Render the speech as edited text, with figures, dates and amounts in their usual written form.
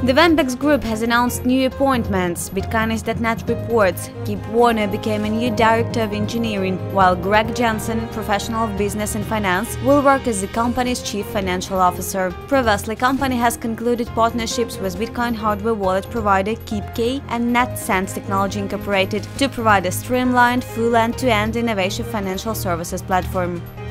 The Vanbex Group has announced new appointments. Bitcoinist.net reports Kip Warner became a new director of engineering, while Gregg Jensen, professional of business and finance, will work as the company's chief financial officer. Previously, company has concluded partnerships with Bitcoin hardware wallet provider KeepKey and NetCents Technology Incorporated to provide a streamlined, full end-to-end innovative financial services platform.